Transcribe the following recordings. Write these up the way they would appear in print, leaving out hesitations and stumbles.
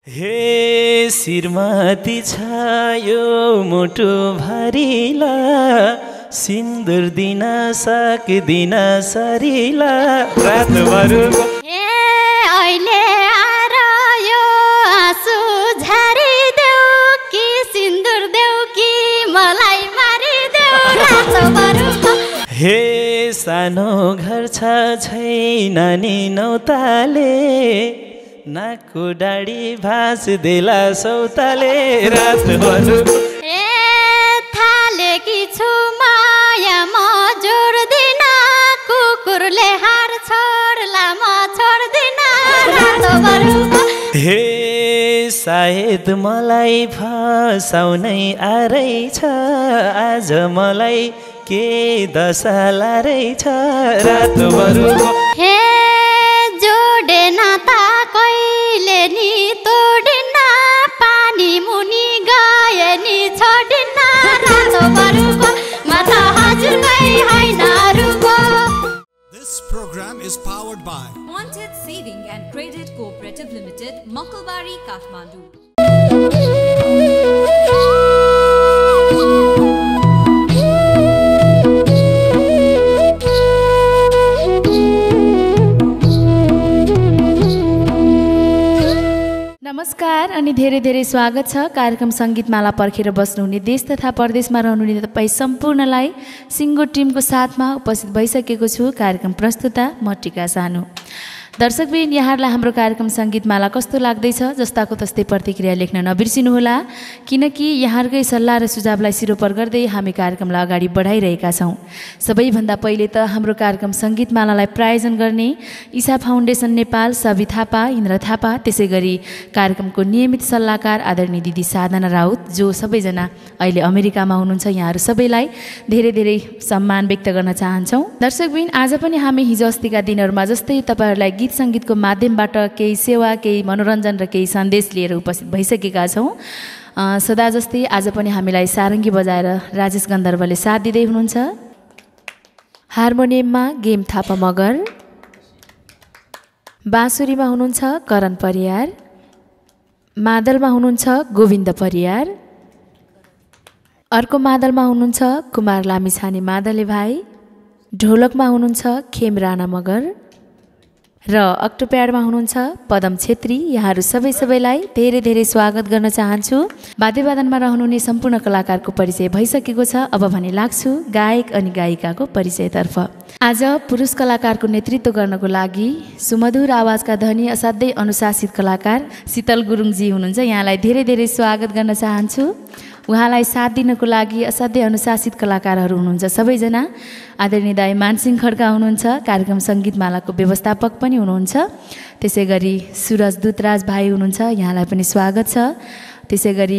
हे श्रीमती छायो मुटु भरिला सिन्दुर दिन सक्दिन सरिला रातभरको अहिले आएर यो आँसु झारिदेऊ कि सिन्दुर देऊ कि मलाई मारिदेऊ रातभरको हे सानो घर छ छैन नि नौताले नाकको डाडी भास देला सौताले रातभरको थालेकी छु माया म जोड्दिन कुकुरले हार छोड्ला म छोड्दिन रातभरको हे सायद मलाई फसाउनै आरहेछ आज मलाई के दशा लारहेछ रातभरको हे जोडे नाता कहिले नि तोडिन पानी मुनि गए नि छोडिन रातभरको म त हजुरकै होइन अरूको। This program is powered by Wanted Saving and Credit Cooperative Limited, Makalbari, Kathmandu. नमस्कार अनि धेरै धेरै स्वागत छ कार्यक्रम सङ्गीतमाला पर्खेर बस्नुहुने देश तथा परदेशमा रहनुहुने तपाईँ सम्पूर्णलाई सिङ्गो टिमको साथमा उपस्थित भइसकेको छु। कार्यक्रम प्रस्तुता म टिका सानु। दर्शकबिन यहाँहरूलाई हाम्रो कार्यक्रम सङ्गीतमाला कस्तो लाग्दैछ जस्ताको तस्तै प्रतिक्रिया लेख्न नबिर्सिनुहोला, किनकि यहाँहरूकै सल्लाह र सुझावलाई सिरोपर गर्दै हामी कार्यक्रमलाई अगाडि बढाइरहेका छौँ। सबैभन्दा पहिले त हाम्रो कार्यक्रम सङ्गीतमालालाई प्रायोजन गर्ने ईशा फाउन्डेसन नेपाल, सवि थापा, इन्द्र थापा, त्यसै गरी कार्यक्रमको नियमित सल्लाहकार आदरणीय दिदी साधना राउत, जो सबैजना अहिले अमेरिकामा हुनुहुन्छ, यहाँहरू सबैलाई धेरै धेरै सम्मान व्यक्त गर्न चाहन्छौँ। दर्शकबिन आज पनि हामी हिजो अस्तिका दिनहरूमा जस्तै तपाईँहरूलाई गीत सङ्गीतको माध्यमबाट केही सेवा, केही मनोरञ्जन र केही सन्देश लिएर उपस्थित भइसकेका छौँ। सदा जस्तै आज पनि हामीलाई सारङ्गी बजाएर राजेश गन्धर्वले साथ दिँदै हुनुहुन्छ। हार्मोनियममा गेम थापा मगर, बाँसुरीमा हुनुहुन्छ करण परियार, मादलमा हुनुहुन्छ गोविन्द परियार, अर्को मादलमा हुनुहुन्छ कुमार लामिछाने मादले भाइ, ढोलकमा हुनुहुन्छ खेम राणा मगर र अक्टोप्याडमा हुनुहुन्छ पदम छेत्री। यहाँहरू सबैलाई धेरै धेरै स्वागत गर्न चाहन्छु। वाद्यवादनमा रहनुहुने सम्पूर्ण कलाकारको परिचय भइसकेको छ। अब भने लाग्छु गायक अनि गायिकाको परिचयतर्फ। आज पुरुष कलाकारको नेतृत्व गर्नको लागि सुमधुर आवाजका धनी असाध्यै अनुशासित कलाकार शीतल गुरुङजी हुनुहुन्छ। यहाँलाई धेरै धेरै स्वागत गर्न चाहन्छु। उहाँलाई साथ दिनको लागि असाध्यै अनुशासित कलाकारहरू हुनुहुन्छ सबैजना। आदरणीय दाई मानसिंह खड्का हुनुहुन्छ, कार्यक्रम सङ्गीतमालाको व्यवस्थापक पनि हुनुहुन्छ। त्यसै गरी सुरज दुतराज भाइ हुनुहुन्छ, यहाँलाई पनि स्वागत छ। त्यसै गरी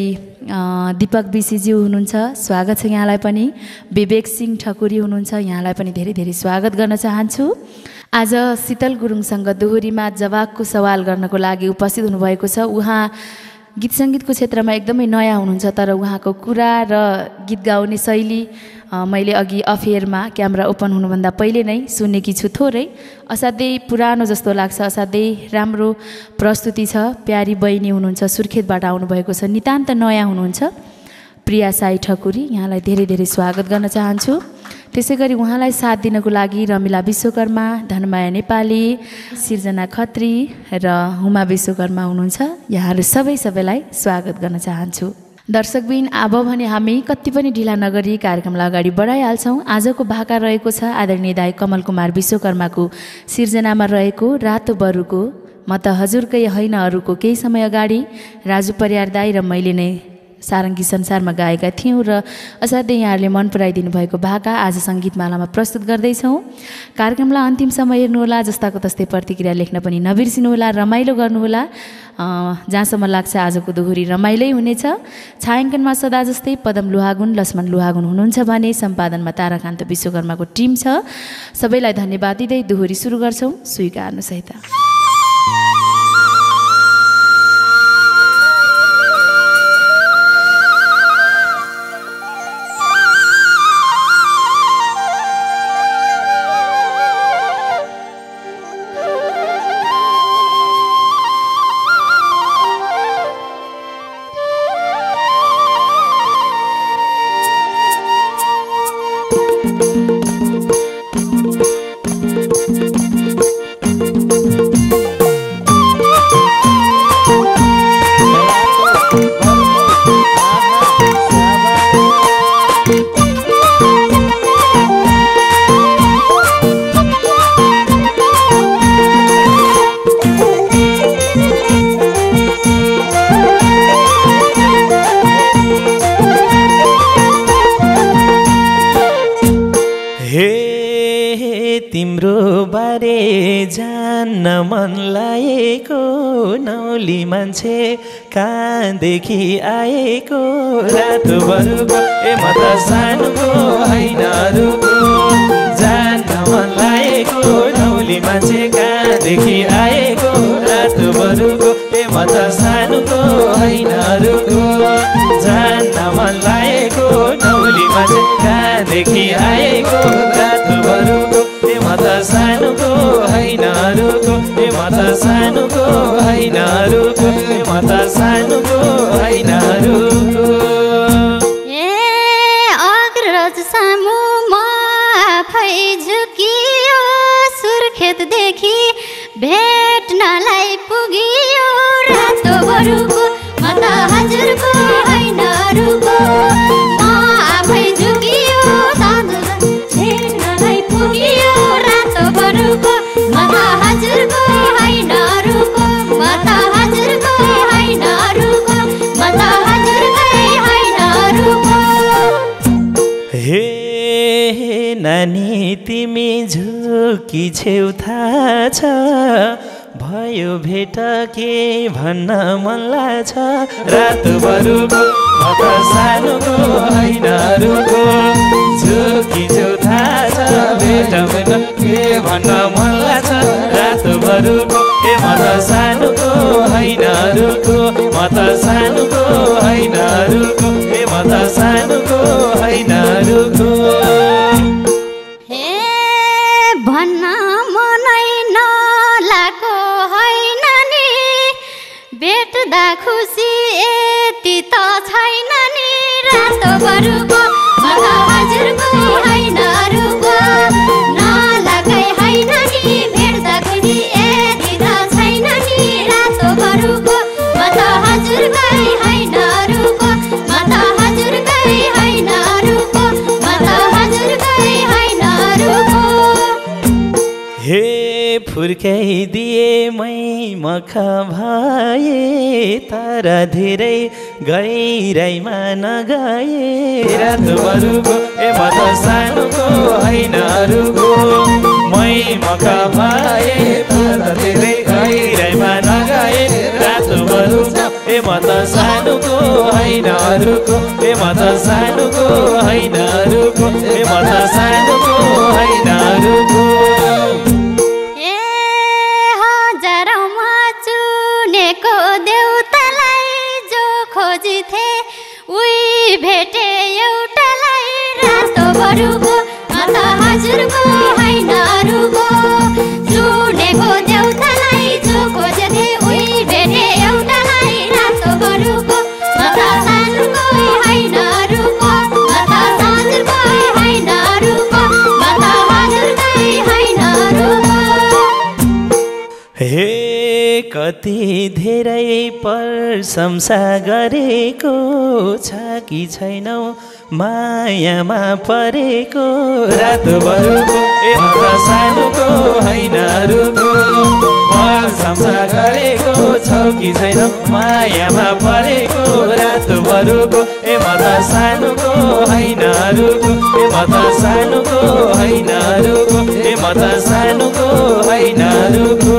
दीपक बिसीज्यू हुनुहुन्छ, स्वागत छ यहाँलाई पनि। विवेक सिंह ठकुरी हुनुहुन्छ, यहाँलाई पनि धेरै धेरै स्वागत गर्न चाहन्छु। आज शीतल गुरुङसँग दोहोरीमा जवाबको सवाल गर्नको लागि उपस्थित हुनुभएको छ। उहाँ गीत सङ्गीतको क्षेत्रमा एकदमै नयाँ हुनुहुन्छ, तर उहाँको कुरा र गीत गाउने शैली मैले अघि अफेयरमा क्यामेरा ओपन हुनुभन्दा पहिले नै सुनेकी छु। थोरै असाध्यै पुरानो जस्तो लाग्छ, असाध्यै राम्रो प्रस्तुति छ। प्यारी बहिनी हुनुहुन्छ, सुर्खेतबाट आउनुभएको छ, नितान्त नयाँ हुनुहुन्छ। प्रिया साई ठकुरी, यहाँलाई धेरै धेरै स्वागत गर्न चाहन्छु। त्यसै गरी उहाँलाई साथ दिनको लागि रमिला विश्वकर्मा, धनमाया नेपाली, सिर्जना खत्री र हुमा विश्वकर्मा हुनुहुन्छ। यहाँहरू सबैलाई स्वागत गर्न चाहन्छु। दर्शकबिन अब भने हामी कति पनि ढिला नगरी कार्यक्रमलाई अगाडि बढाइहाल्छौँ। आजको भाका रहेको छ आदरणीय दाई कमल कुमार विश्वकर्माको सिर्जनामा रहेको रातो बरुको म त हजुरकै होइन अरूको। केही समय अगाडि राजु परियार दाई र मैले नै सारङ्गी संसारमा गाएका थियौँ र असाध्यै यहाँहरूले मन पराइदिनु भएको भाका आज सङ्गीतमालामा प्रस्तुत गर्दैछौँ। कार्यक्रमलाई अन्तिमसम्म हेर्नुहोला, जस्ताको तस्तै प्रतिक्रिया लेख्न पनि नबिर्सिनुहोला, रमाइलो गर्नुहोला। जहाँसम्म लाग्छ आजको दोहोरी रमाइलै हुनेछ। छायाङ्कनमा सदा जस्तै पदम लुहागुन, लक्ष्मण लुहागुन हुनुहुन्छ भने सम्पादनमा ताराकान्त विश्वकर्माको टिम छ। सबैलाई धन्यवाद दिँदै दोहोरी सुरु गर्छौँ स्वीकार्नुसहित। नौली मान्छे कहाँदेखि आएको रातोभरको ए म त सानोको होइन अरूको जान्न मन लागेको नौली मान्छे कहाँदेखि आएको रातोभरको ए म त सानोको होइन अरूको जान्न मन लागेको नौली मान्छे कहाँदेखि आएको रातोभरको ए म त सानोको होइन अरूको ए म त सानोको होइन अरूको ए म त सानोको होइन अरूको अग्रज सामु म आफै झुकियो सुर्खेतदेखि भेट्नलाई पुगियो रातोभरको म त हजुरको होइन अरूको म आफै झुकियो भेट्नलाई पुगियो रातोभरको म त हजुरको होइन अरूको म त हजुरको होइन अरूको म त हजुरकै होइन अरूको हे नानी तिमी झुकी छेउ थाहा छ भयो भेट के भन्न मन लाग्छ रातोभरको म त सानोको होइन अरूको झुकी छेउ थाहा छ भेट के भन्न मन लाग्छ रातोभरको ए म त सानोको होइन अरूको म त सानोको होइन अरूको ए म त सानोको होइन अरूको भन्न मनै नलाको होइन नि भेट्दा खुसी यति त छैन नि रातोभरको म त हजुरको होइन अरूको नलाकै होइन नि भेट्दा खुसी यति त छैन नि रातोभरको म त हजुरकै होइन अरूको म त हजुरकै होइन अरूको म त हजुरकै होइन अरूको हे फुर्काइदिए मै मख भए तर धेरै गहिराइमा नगए रातोभरको ए म त सानोको होइन अरूको मै मख भए तर धेरै गहिराइमा नगए रातोभरको ए म त सानोको होइन अरूको ए म त सानोको होइन अरूको ए म त सानोको होइन अरूको हजारौँमा चुनेको देउतालाई जो खोजिथे उही भेटे एउटालाई रातोभरको म त हजुरको होइन अरूको चुनेको देउतालाई जो खोजिथे उही भेटे एउटालाई रातोभरको म त सानोको होइन अरूको म त हजुरको होइन अरूको म त हजुरकै होइन अरूको हे कति धेरै प्रशंसा गरेको छ कि छैनौ मायामा परेको रातोभरको ए म त सानोको होइन अरूको प्रशंसा गरेको छ कि छैनौ मायामा परेको रातोभरको ए म त सानोको होइन अरूको ए म त सानोको होइन अरूको ए म त सानोको होइन अरूको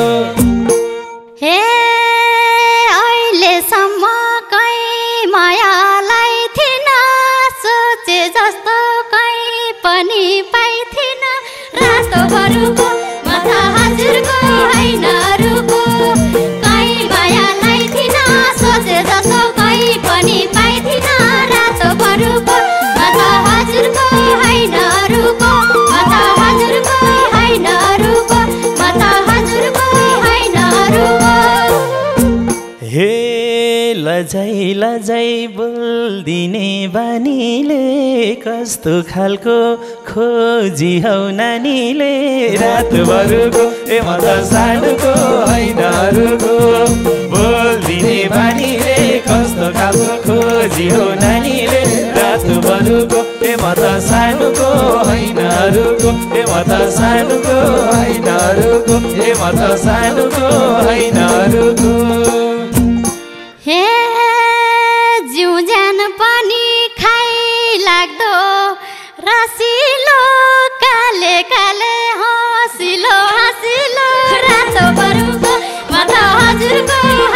हे अहिलेसम्म कहीँ मायालाई थिन सोचे जस्तो कहीँ पनि पाइथिन रातोभरको म त हजुरको होइन अरूको कहीँ मायालाई थिन सोचे जस्तो कहीँ पनि पाइथिन रातोभरको म त हजुरको होइन अरूको म त हजुरको होइन अरूको म त हजुरको होइन अरूको हे लजाइ लजाइ बोल्दिने बानीले कस्तो खालको खोजी हौ नानीले रातोभरको ए म त सानोको होइन अरूको बोल्दिने बानीले कस्तो खालको खोजी हौ नानीले रातोभरको ए म त सानोको होइन अरूको ए म त सानोको होइन अरूको ए म त सानोको होइन अरूको हे जिउज्यान पनि खाइ लाग्दो रसिलो काले काले हँसिलो हँसिलो रातोभरको म त हजुरको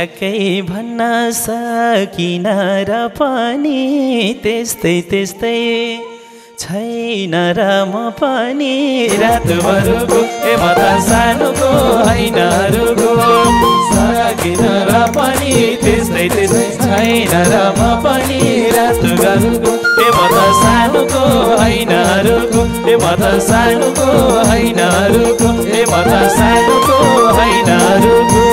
ठ्याक्कै भन्न सकिन र पनि त्यस्तै त्यस्तै छैन र म पनि रातभरको ए म त सानोको होइन रुको सकिन र पनि त्यस्तै त्यस्तै छैन र म पनि रातभरको ए म त सानोको होइन रुको ए म त सानोको होइन रुको ए म त सानोको होइन रुको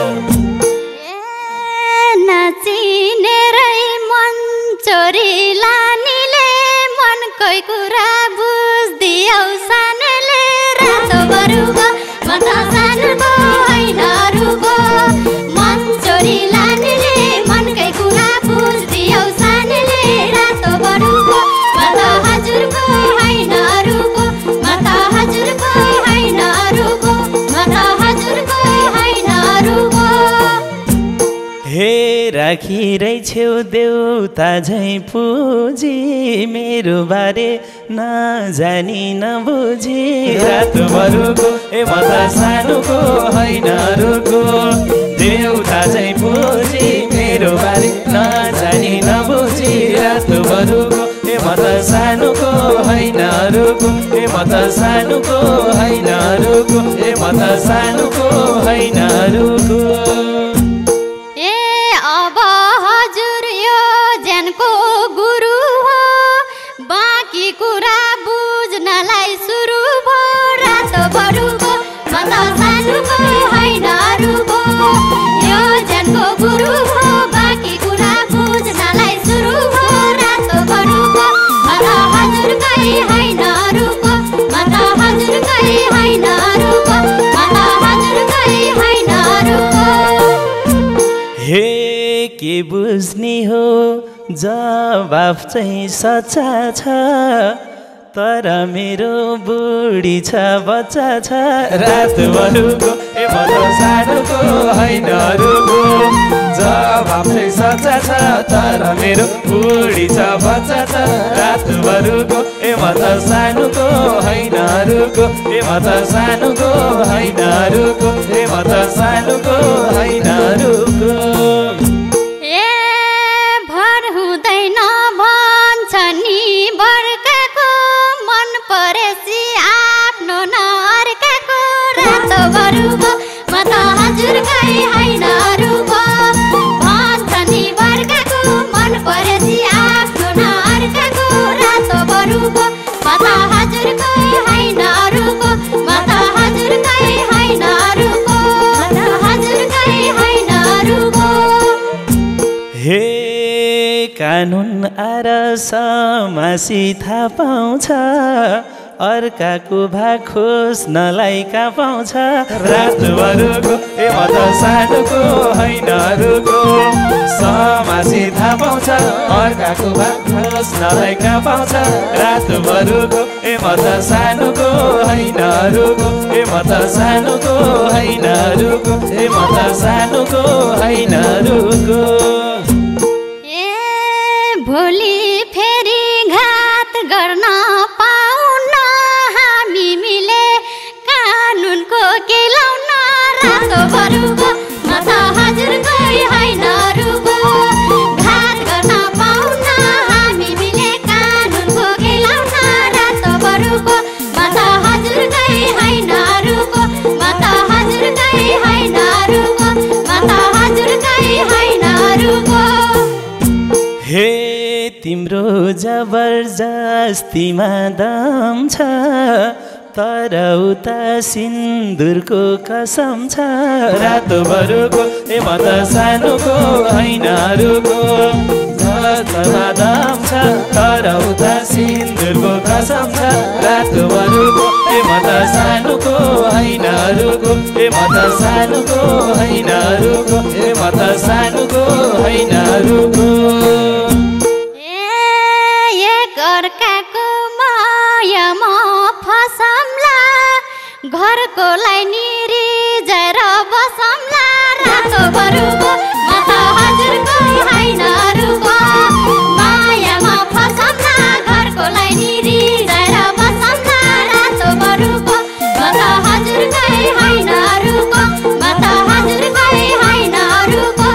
नाचिनेरै मन चोरी लानीले मनकै कुरा बुझ्दियौ सानोले रातभरको म त सानोको होइन रुको मन चोरी लानीले मनकै कुरा बुझ्दियौ सानोले रातभरको म त हजुरको होइन रुको म त हजुरको होइन रुको म त हजुरको होइन रुको हे राखिरै छेउ देउता झैँ पुजी मेरो बारे नजानी नबुझी रातभरको ए म त सानोको होइन रुको देउता झैँ पुजी मेरो बारे नजानी नबुझी रातभरको ए म त सानोको होइन रुको ए म त सानोको होइन रुको ए म त सानोको होइन रुको गुरु हो बाँकी कुरा बुझ्नलाई सुरु भयो रातभरको म त सानोको होइन रुको यो ज्यानको गुरु हो बाँकी कुरा बुझ्नलाई सुरु भयो रातभरको म त हजुरकै होइन रुको म त हजुरकै होइन रुको म त हजुरकै होइन रुको हे के बुझ्ने हो जवाफ चाहिँ सच्चा छ तर मेरो बुढी छ बच्चा छ रातभरको ए म त सानोको होइन रुको जवाफ चाहिँ सच्चा छ तर मेरो बुढी छ बच्चा छ रातभरको ए म त सानोको होइन रुको ए म त सानोको होइन रुको ए म त सानोको होइन रुको रातभरको म त हजुरकै होइन रुको भन्छ नि बर्खाको मन परेसी आफ्नो नअर्काको रातभरको म त हजुरकै होइन रुको म त हजुरकै होइन रुको म त हजुरकै होइन रुको हे कानुन आर समासी थाहा पाउँछ अर्काको भाग खोज्नलाई कहाँ पाउँछ रातभरको ए म त सानोको होइन रुको समासी थाहा पाउँछ अर्काको भाग खोज्नलाई कहाँ पाउँछ रातभरको ए म त सानोको होइन रुको ए म त सानोको होइन रुको ए म त सानोको होइन रुको भोलि फेरि घात गर्न पाउन हामी मिले कानुनको केलाउन रातभरको म त हजुरकै होइन रुको घात गर्न पाउन हामी मिले कानुनको केलाउन रातभरको म त हजुरकै होइन रुको म त हजुरकै होइन रुको म त हजुरकै होइन रुको हे तिम्रो जबरजस्तीमा दम छ तर उता सिन्दुरको कसम छ रातभरको ए म त सानोको होइन रुको जसमा दम छ तर उता सिन्दुरको कसम छ रातभरको ए म त सानोको होइन रुको ए म त सानोको होइन रुको ए म त सानोको होइन रुको अर्काको मायामा फसम्ला घरकोलाई निरिजेर बसम्ला रातभरको म त हजुरकै होइन रुको मायामा फसम्ला घरकोलाई निरिजेर बसम्ला रातभरको म त हजुरकै होइन रुको म त हजुरकै होइन रुको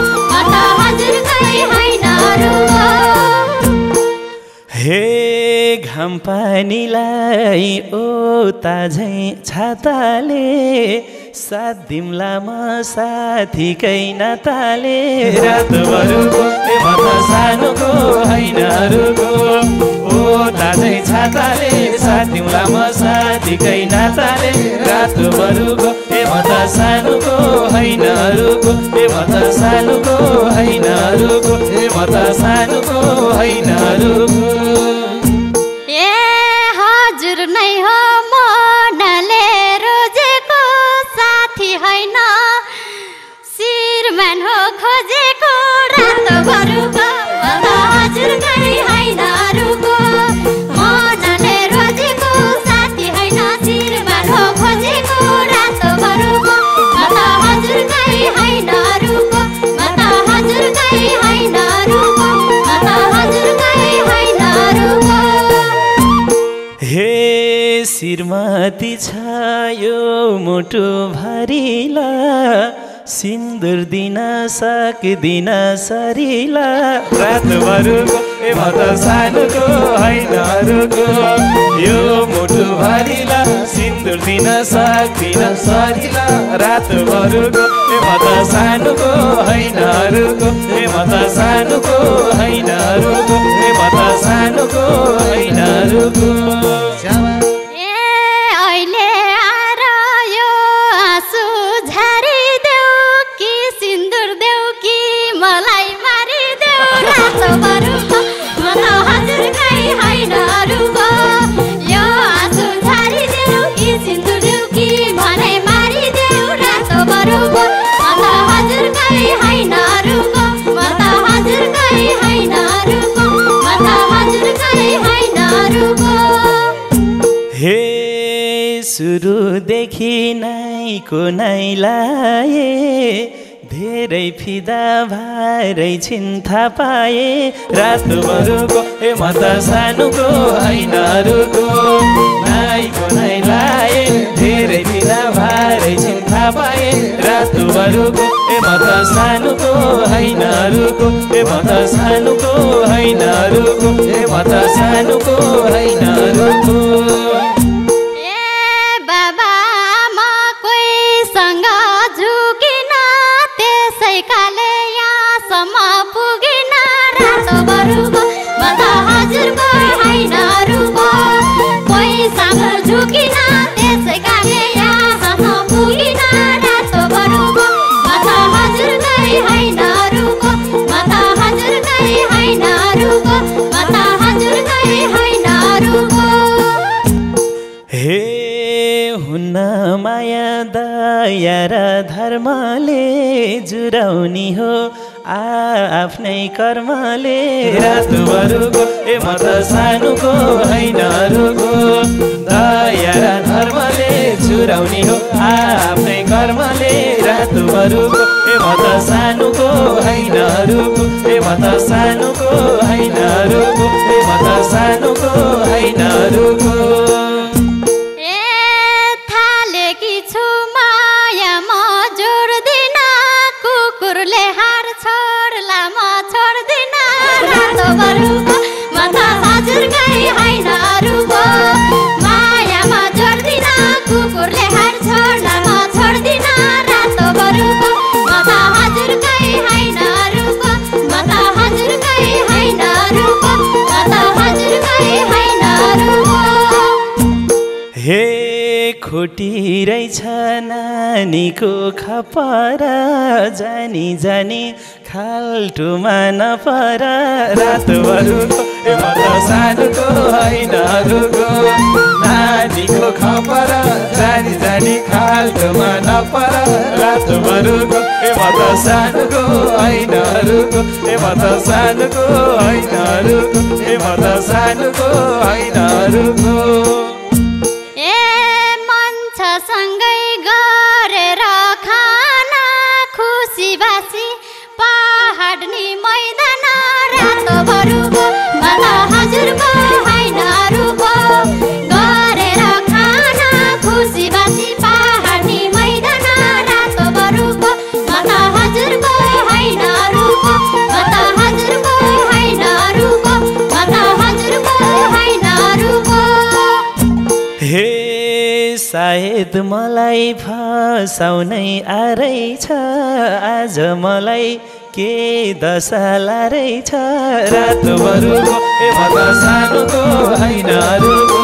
पानीलाई ओता झै छाताले साथ दिम्ला म साथीकै नाताले रातभरको ए म त सानोको होइन अरूको ओता झै छाताले साथ दिम्ला म साथीकै नाताले रातभरको ए म त सानोको होइन अरूको ए म त सानोको होइन अरूको ए म त सानोको होइन अरूको ए हजुर नै हो मनले रोजेको साथी होइन श्रीमान हो खोजेको रातभरको म त हजुरकै होइन अरूको मनले रोजेको साथी होइन श्रीमान हो खोजेको रातभरको म त हजुरकै होइन अरूको म त हजुरकै होइन अरूको म त हजुरकै होइन अरूको हे श्रीमती छ यो मुटु भरिला सिन्दुर दिन सक्दिन सरिला रातभरको ए म त सानोको होइन अरूको यो मुटु भरिला सिन्दुर दिन सक्दिन सरिला रातभरको ए म त सानोको होइन अरूको ए म त सानोको होइन अरूको ए म त सानोको होइन अरूको अहिले आएर यो आँसु झारिदेऊ कि सिन्दुर देऊ कि मलाई मारिदेऊ रातभरको म त हजुरकै होइन अरूको यो आँसु झारिदेऊ कि सिन्दुर देऊ कि मलाई मारिदेऊ रातभरको म त हजुरकै होइन अरूको म त हजुरकै होइन अरूको म त हजुरकै होइन अरूको हे सुरुदेखि नाइको नाइलाए धेरै फिदा भारै छिन्था पाए रातभरको ए म त सानोको होइन अरूको नाइको नाइलाए धेरै फिदा भारै छिन्था पाए रातभरको ए म त सानोको होइन अरूको ए म त सानोको होइन अरूको ए म त सानोको होइन अरूको काले यहाँसम्म पुगिन रातभरको म त हजुरको होइन अरूको कोही सामु झुकिन त्यसै काले यहाँसम्म पुगिन रातभरको म त हजुरकै होइन अरूको म त हजुरकै होइन अरूको म त हजुरकै होइन अरूको हे हुन्न माया दया र धर्मले जुराउनी हो आफ्नै कर्मले रातभरको ए म त सानोको होइन अरूको दया र धर्मले जुराउनी हो आफ्नै कर्मले रातभरको ए म त सानोको होइन अरूको ए म त सानोको होइन अरूको ए म त सानोको होइन अरूको रातभरको म त हजुरकै होइन अरूको मायामा जोड्दिन कुकुरले हार छोड्ला म छोड्दिन रातभरको म त हजुरकै होइन अरूको म त हजुरकै होइन अरूको म त हजुरकै होइन अरूको हे खोटी रहेछ नानीको खपरा जानी जानी खाल्टुमा नपर रातभरको ए म त सानोको होइन अरूको नानीको खपरा जानी जानी खाल्टुमा नपर रातभरको ए म त सानोको होइन अरूको ए म त सानोको होइन अरूको ए म त सानोको होइन अरूको सँगै गरेर खाना खुसी बासी पहाड नि मैदान रातभरको म त हजुरको होइन अरूको गरेर खाना खुसी बासी पहाड नि मैदान रातभरको म त हजुरको होइन अरूको म त हजुरको होइन अरूको म त हजुरको होइन अरूको समेत मलाई फसाउनै आरहेछ आज मलाई के दशा लारहेछ रातभरको ए म त सानोको होइन अरूको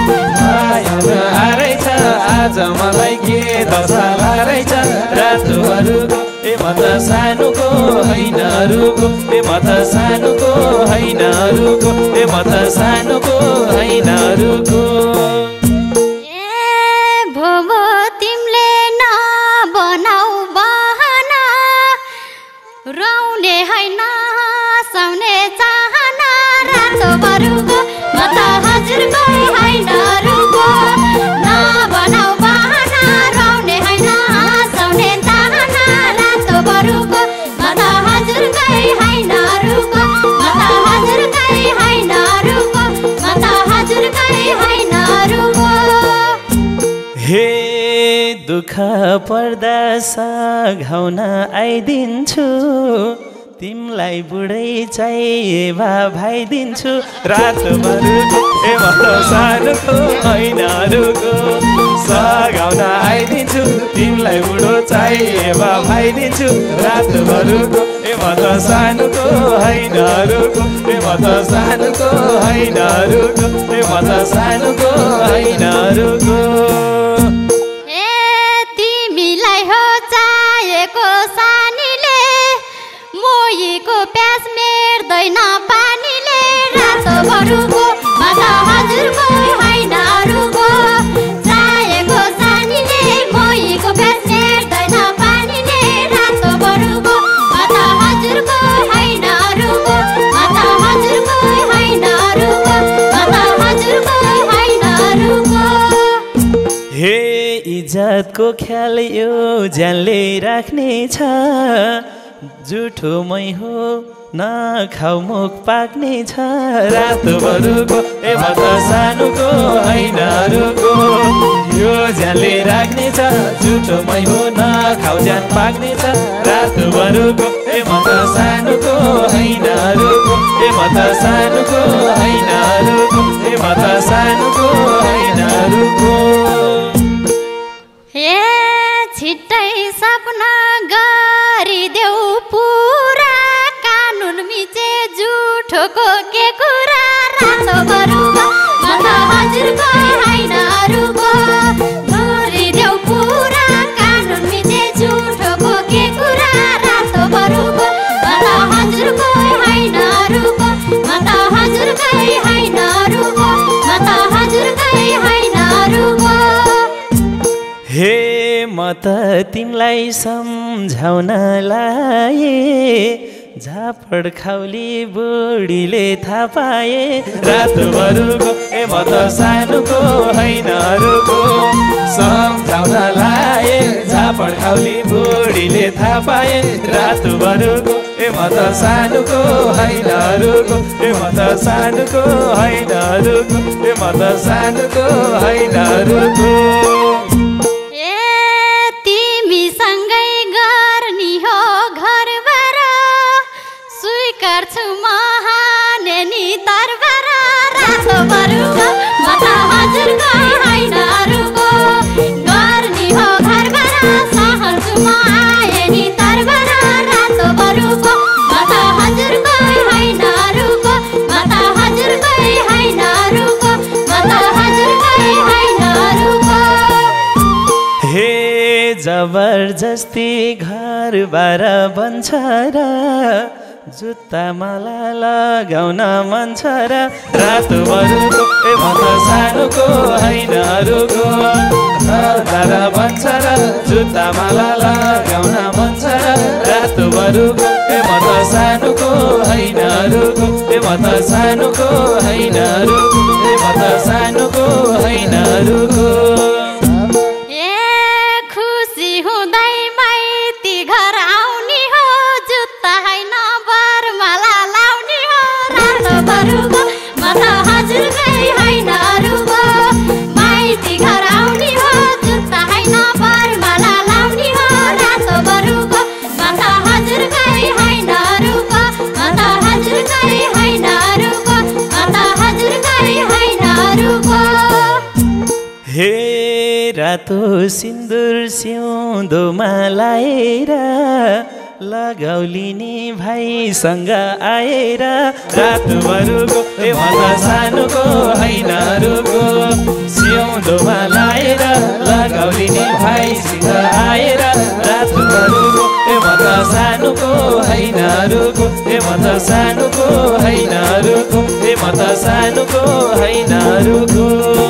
आरहेछ आज मलाई के दशा लारहेछ रातभरको ए म त सानोको होइन अरूको ए म त सानोको होइन अरूको ए म त सानोको होइन अरूको भोमो तिमीले नबनाऊ बहाना रौने होइन साउने चाहना रातोभरको म त हजुरको होइन अरूको नबनाऊ बहाना रौने होइन साउने चाहना रातोभरको म त हजुरकै होइन अरूको म त हजुरकै होइन अरूको म त हजुरकै होइन अरूको हे दुःख पर्दा सघाउन आइदिन्छु तिमलाई बुढै चाहिए भाइदिन्छु रातभरको ए म त सानोको होइन अरूको सघाउन आइदिन्छु तिमलाई बुढो चाहिए भाइदिन्छु रातभरको ए म त सानोको होइन अरूको ए म त सानोको होइन अरूको ए म त सानोको होइन अरूको तिमीलाई हो चाहिएको सानीले मोहीको प्यास मेट्दैन पानीले रातोभरको म त हजुरको होइन अरूको चाहिएको सानीले मोहीको प्यास मेट्दैन पानीले रातोभरको म त हजुरको होइन अरूको म त हजुरको होइन अरूको म त हजुरको होइन अरूको हे इज्जतको ख्याल यो ज्यानले राख्ने छ जुठो मै हो नखाउ मुख पाक्ने छ रातभरको ए म त सानोको होइन अरूको यो ज्यानले राख्ने छ जुठो मै हो नखाउ ज्यान पाक्ने छ रातभरको ए म त सानोको होइन अरूको ए म त सानोको होइन अरूको ए म त सानोको होइन अरूको छिट्टै सपना गरिदेऊ पुरा कानुन मिचे जुठोको के कुरा रातोभरको म त हजुरको होइन अरूको गरिदेऊ पुरा कानुन मिचे जुठोको के कुरा रातोभरको म त हजुरको होइन अरूको म त हजुरकै होइन अरूको म त हजुरकै होइन अरूको हे म त तिमीलाई सम्झाउन लाए झापड खाउली बुढीले थाहा पाए रातभरको ए म त सानोको होइन अरूको सम्झाउन लाए झापड खाउली बुढीले थाहा पाए रातभरको ए म त सानोको होइन अरूको ए म त सानोको होइन अरूको ए म त सानोको होइन अरूको तिमीसँगै गर्ने हो घरबार स्वीकार्छु महाने नि दरबार रातोभरको म त हजुरको होइन अरूको गर्ने हो घरबार सहन्छु महाने नि दरबार रातोभरको म त हजुरको होइन अरूको म त हजुरकै होइन अरूको म त हजुरकै होइन अरूको हे जबरजस्ती घरबार बन्छ र जुत्ता माला लगाउन मन छ र रातभरको ए म त सानोको होइन अरूको घरबार बन्छ र जुत्ता माला लगाउन मन छ र रातभरको ए म त सानोको होइन अरूको ए म त सानोको होइन अरूको ए म त सानोको होइन अरूको खुसी हुँदै माइती घर आउने हो जुत्ता होइन बरमाला लाउने हो रातोभरको म त हजुरकै होइन अरूको माइती घर आउने हो जुत्ता होइन बरमाला लाउने हो रातोभरको म त हजुरकै होइन अरूको म त हजुरकै होइन अरूको म त हजुरकै होइन अरूको हे सिन्दुर सिउँदोमा लाएर लगाउलिनी भाइसँग आएर रातभरको ए म त सानोको होइन रुको सिउँदोमा लाएर लगाउलिनी भाइसँग आएर रातभरको ए म त सानोको होइन रुको ए म त सानोको होइन रुको ए म त सानोको होइन रुको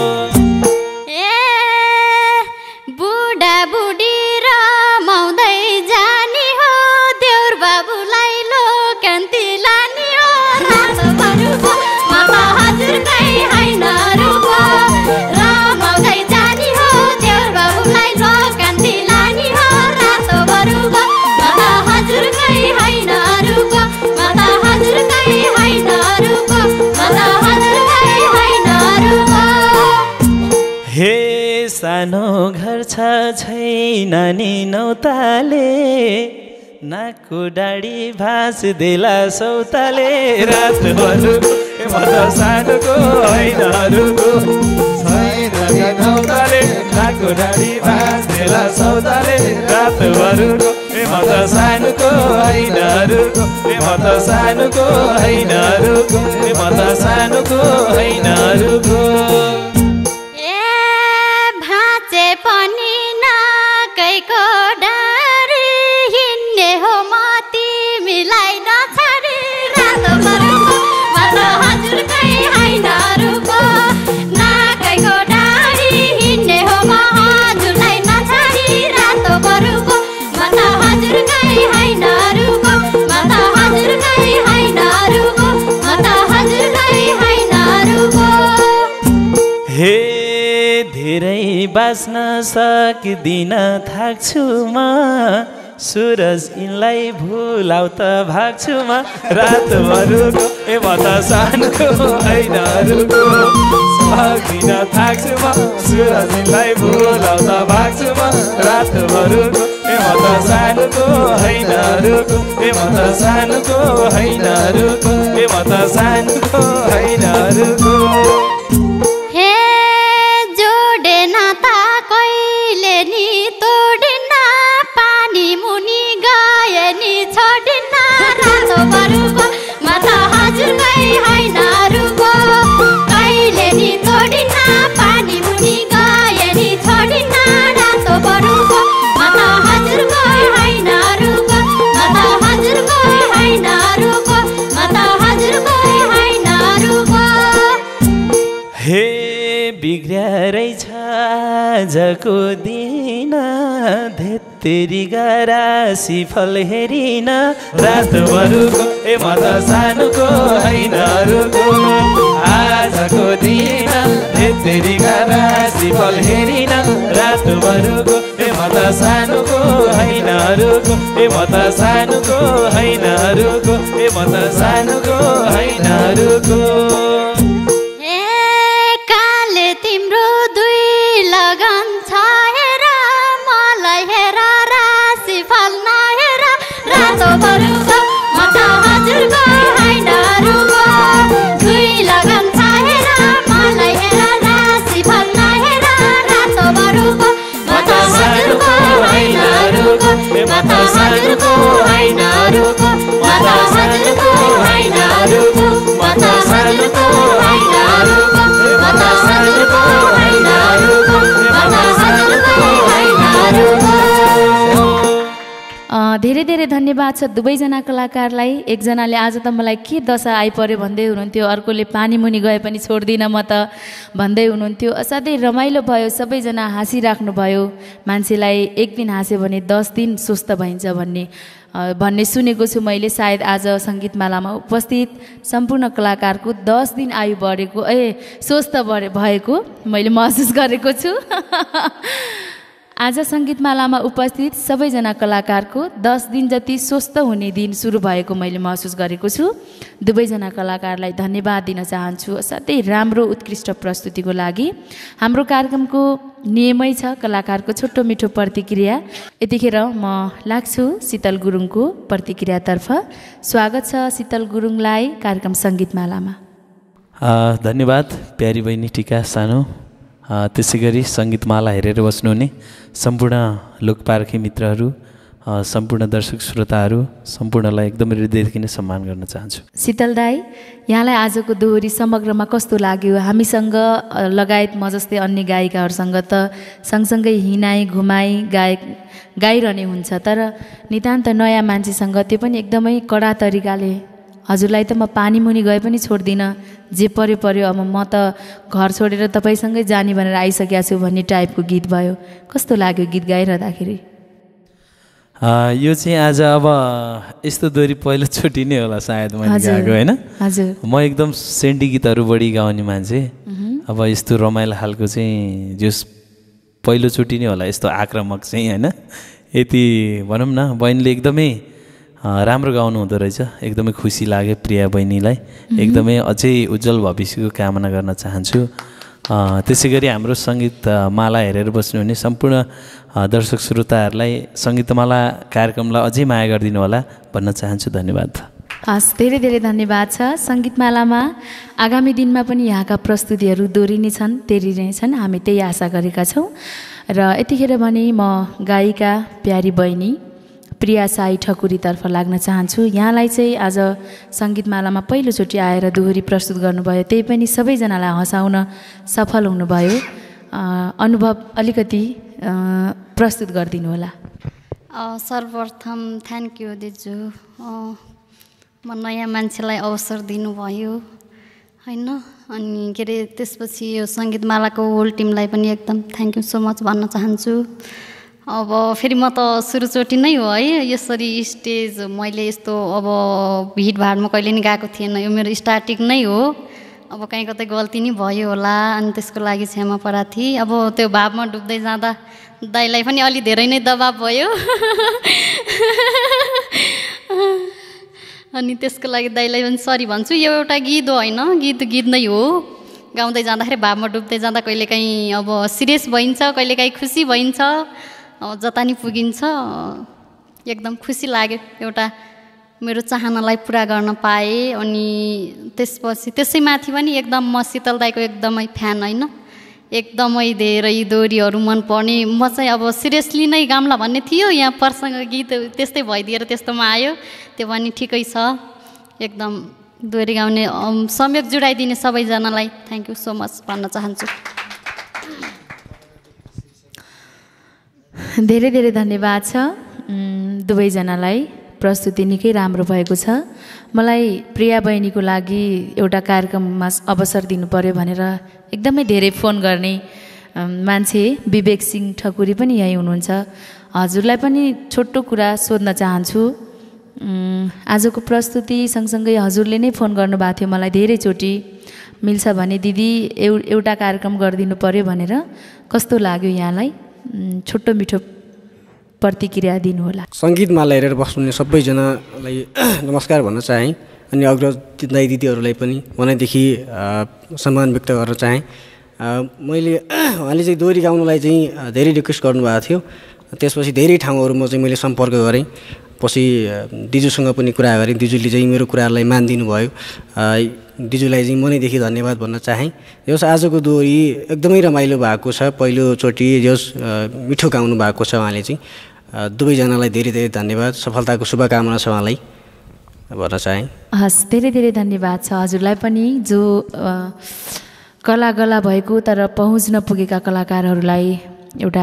सानो घर छ छैन नि नौताले नाकको डाडी भाँस देला सौताले रातभरको ए म त सानोको होइन रुको छैन नि नौताले नाकको डाडी भाँस देला सौताले रातभरको ए म त सानोको होइन रुको ए म त सानोको होइन रुको ए म त सानोको होइन रुको पनि नाकैको डारी हिँड्ने हो म तिमीलाई नछाडी रातभरको म त हजुरकै होइन रुको नाकैको डारी हिँड्ने हो म हजुरलाई नछाडी रातभरको म त हजुरकै होइन रुको म त हजुरकै होइन रुको म त हजुरकै होइन रुको हे धेरै बाँच्न सक्दिन थाक्छु म सुरज यिनलाई भुलाउ त भाग्छु म रातभरको ए म त सानोको होइन रुको सक्दिन थाक्छु म सुरज यिनलाई भुलाउ त भाग्छु म रातभरको ए म त सानोको होइन रुको ए म त सानोको होइन रुको ए म त सानोको होइन रुको रहेछ आजको दिन धेत्तेरी राशि फल हेरिन रातभरको ए म त सानोको होइन रुको आजको दिन धेत्तेरी राशि फल हेरिन रातभरको ए म त सानोको होइन रुको ए म त सानोको होइन रुको ए म त सानोको होइन रुको तिम्रो दुई लगन छ हेर मलाई हेर राशि फल नहेर रातभरको म त हजुरको होइन रुको दुई लगन छ हेर मलाई हेर राशि फल नहेर रातभरको म त हजुरको होइन रुको म त हजुरको होइन रुको म त हजुरको होइन रुको म त हजुरको होइन रुको म त हजुरको होइन रुको म त हजुरको होइन रुको। धेरै धेरै धन्यवाद छ दुवैजना कलाकारलाई। एकजनाले आज त मलाई के दशा आइपर्यो भन्दै हुनुहुन्थ्यो, अर्कोले पानी मुनि गए पनि छोड्दिनँ म त भन्दै हुनुहुन्थ्यो। असाध्यै रमाइलो भयो, सबैजना हाँसिराख्नुभयो। मान्छेलाई एक दिन हाँस्यो भने 10 दिन स्वस्थ भइन्छ भन्ने सुनेको छु मैले। सायद आज सङ्गीतमालामा उपस्थित सम्पूर्ण कलाकारको 10 दिन आयु बढेको स्वस्थ भएको मैले महसुस गरेको छु। आज सङ्गीतमालामा उपस्थित सबैजना कलाकारको 10 दिन जति स्वस्थ हुने दिन सुरु भएको मैले महसुस गरेको छु। दुवैजना कलाकारलाई धन्यवाद दिन चाहन्छु असाध्यै राम्रो उत्कृष्ट प्रस्तुतिको लागि। हाम्रो कार्यक्रमको नियमै छ कलाकारको छोटो मिठो प्रतिक्रिया। यतिखेर म लाग्छु शीतल गुरुङको प्रतिक्रियातर्फ। स्वागत छ शीतल गुरुङलाई कार्यक्रम सङ्गीतमालामा। धन्यवाद प्यारी बहिनी टिका सानो। त्यसै गरी सङ्गीतमाला हेरेर बस्नुहुने सम्पूर्ण लोकपारखी मित्रहरू, सम्पूर्ण दर्शक श्रोताहरू सम्पूर्णलाई एकदमै हृदयदेखि नै सम्मान गर्न चाहन्छु। शीतल दाई, यहाँलाई आजको दोहोरी समग्रमा कस्तो लाग्यो? हामीसँग लगायत म जस्तै अन्य गायिकाहरूसँग त सँगसँगै हिँडाइ घुमाइ गाइरहने हुन्छ, तर नितान्त नयाँ मान्छेसँग त्यो पनि एकदमै कडा तरिकाले हजुरलाई त म पानी मुनि गए पनि छोड्दिनँ, जे पर्यो पर्यो, अब म त घर छोडेर तपाईँसँगै जाने भनेर आइसकेको छु भन्ने टाइपको गीत भयो। कस्तो लाग्यो गीत गाइरहँदाखेरि? यो चाहिँ आज अब यस्तो दोहोरी पहिलोचोटि नै होला सायद मैले गाएको होइन। हजुर, म एकदम सेन्डी गीतहरू बढी गाउने मान्छे। अब यस्तो रमाइलो खालको चाहिँ जो पहिलोचोटि नै होला यस्तो आक्रामक चाहिँ होइन। यति भनौँ न, बहिनीले एकदमै राम्रो गाउनु हुँदो रहेछ, एकदमै खुसी लाग्यो। प्रिया बहिनीलाई एकदमै अझै उज्जवल भविष्यको कामना गर्न चाहन्छु। त्यसै गरी हाम्रो सङ्गीतमाला हेरेर बस्नुहुने सम्पूर्ण दर्शक श्रोताहरूलाई सङ्गीतमाला कार्यक्रमलाई अझै माया गरिदिनु होला भन्न चाहन्छु। धन्यवाद। हस्, धेरै धेरै धन्यवाद छ। सङ्गीतमालामा आगामी दिनमा पनि यहाँका प्रस्तुतिहरू दोहोरिने छन्, तेरिने छन्, हामी त्यही आशा गरेका छौँ। र यतिखेर भने म गायिका प्यारी बहिनी प्रिया साई ठकुरीतर्फ लाग्न चाहन्छु। यहाँलाई चाहिँ आज सङ्गीतमालामा पहिलोचोटि आएर दोहोरी प्रस्तुत गर्नुभयो, त्यही पनि सबैजनालाई हँसाउन सफल हुनुभयो। अनुभव अलिकति प्रस्तुत गरिदिनु होला। सर्वप्रथम थ्याङ्क यू दिजु, म नयाँ मान्छेलाई अवसर दिनुभयो होइन। अनि के अरे त्यसपछि यो सङ्गीतमालाको होल टिमलाई पनि एकदम थ्याङ्क यू सो मच भन्न चाहन्छु। अब फेरि म त सुरुचोटि नै हो है यसरी स्टेज, मैले यस्तो अब भिडभाडमा कहिले नि गएको थिएन, यो मेरो स्टार्टिङ नै हो। अब कहीँ कतै गल्ती नै भयो होला, अनि त्यसको लागि क्षमा प्रार्थी। अब त्यो भावमा डुब्दै जाँदा दाइलाई पनि अलि धेरै नै दबाब भयो अनि त्यसको लागि दाइलाई पनि सरी भन्छु। यो एउटा गीत हो होइन, गीत नै हो। गाउँदै जाँदाखेरि भावमा डुब्दै जाँदा कहिलेकाहीँ अब सिरियस भइन्छ, कहिलेकाहीँ खुसी भइन्छ, जता नि पुगिन्छ। एकदम खुसी लाग्यो एउटा मेरो चाहनालाई पुरा गर्न पाएँ। अनि त्यसपछि त्यसै माथि पनि एकदम म शीतल दाइको एकदमै फ्यान होइन, एकदमै धेरै दोहोरीहरू मनपर्ने। म चाहिँ अब सिरियसली नै गाम्ला भन्ने थियो, यहाँ प्रसङ्ग गीत त्यस्तै भइदिएर त्यस्तोमा आयो, त्यो पनि ठिकै छ। एकदम दोहोरी गाउने संयोग जुडाइदिने सबैजनालाई थ्याङ्क यू सो मच भन्न चाहन्छु। धेरै धेरै धन्यवाद छ दुवैजनालाई। प्रस्तुति निकै राम्रो भएको छ। मलाई प्रिया बहिनीको लागि एउटा कार्यक्रममा अवसर दिनु पर्यो भनेर एकदमै धेरै फोन गर्ने मान्छे विवेक सिंह ठकुरी पनि यहीँ हुनुहुन्छ। हजुरलाई पनि छोटो कुरा सोध्न चाहन्छु। आजको प्रस्तुति सँगसँगै हजुरले नै फोन गर्नुभएको थियो मलाई धेरैचोटि, मिल्छ भने दिदी एउटा कार्यक्रम गरिदिनु पर्यो भनेर। कस्तो लाग्यो यहाँलाई? छोटो मिठो प्रतिक्रिया दिनुहोला। सङ्गीतमाला हेरेर बस्नुहुने सबैजनालाई नमस्कार भन्न चाहेँ। अनि अग्रज दाइ दिदीहरूलाई पनि मनैदेखि सम्मान व्यक्त गर्न चाहेँ। मैले उहाँले चाहिँ दोहोरी गाउनुलाई चाहिँ धेरै रिक्वेस्ट गर्नुभएको थियो। त्यसपछि धेरै ठाउँहरूमा चाहिँ मैले सम्पर्क गरेँ, पछि दिजुसँग पनि कुरा गरेँ। दिजुले चाहिँ मेरो कुराहरूलाई मानिदिनु भयो। दिजुलाई चाहिँ मनैदेखि धन्यवाद भन्न चाहेँ। जस आजको दोहोरी एकदमै रमाइलो भएको छ, पहिलोचोटि जस मिठो गाउनु भएको छ उहाँले चाहिँ। दुवैजनालाई धेरै धेरै धन्यवाद, सफलताको शुभकामना छ उहाँलाई भन्न चाहेँ। हस्, धेरै धेरै धन्यवाद छ हजुरलाई पनि, जो कला गला भएको तर पहुँच नपुगेका कलाकारहरूलाई एउटा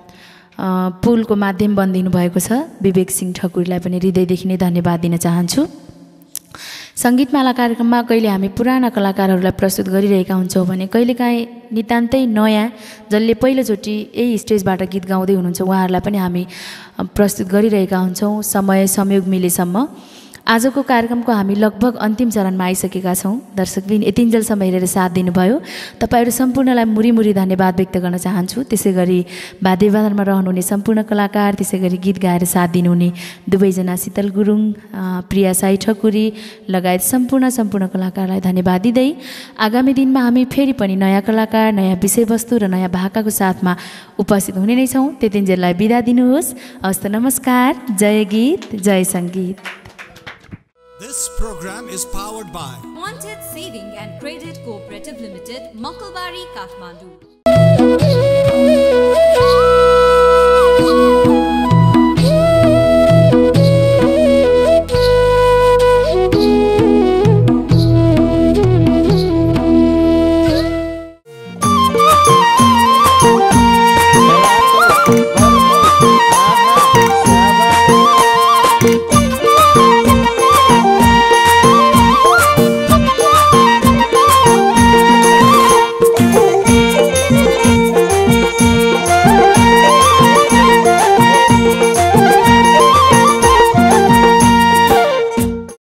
पुलको माध्यम बनिदिनु भएको छ। विवेक सिंह ठकुरीलाई पनि हृदयदेखि नै धन्यवाद दिन चाहन्छु। सङ्गीतमाला कार्यक्रममा कहिले हामी पुराना कलाकारहरूलाई प्रस्तुत गरिरहेका हुन्छौँ भने कहिलेकाहीँ नितान्तै नयाँ जसले पहिलोचोटि यही स्टेजबाट गीत गाउँदै हुनुहुन्छ उहाँहरूलाई पनि हामी प्रस्तुत गरिरहेका हुन्छौँ समय संयोग मिलेसम्म। आजको कार्यक्रमको हामी लगभग अन्तिम चरणमा आइसकेका छौँ। दर्शकबिन यतिन्जेलसम्म हेरेर साथ दिनुभयो, तपाईँहरू सम्पूर्णलाई मुरी धन्यवाद व्यक्त गर्न चाहन्छु। त्यसै गरी वाद्यवादनमा रहनुहुने सम्पूर्ण कलाकार, त्यसै गरी गीत गाएर साथ दिनुहुने दुवैजना शीतल गुरुङ, प्रिया साई ठकुरी लगायत सम्पूर्ण कलाकारलाई धन्यवाद दिँदै आगामी दिनमा हामी फेरि पनि नयाँ कलाकार, नयाँ विषयवस्तु र नयाँ भाकाको साथमा उपस्थित हुने नै छौँ। त्यतिन्जेललाई बिदा दिनुहोस्। हस्त नमस्कार, जय गीत, जय सङ्गीत। This program is powered by Wanted Saving and Credit Cooperative Limited, Makalbari, Kathmandu.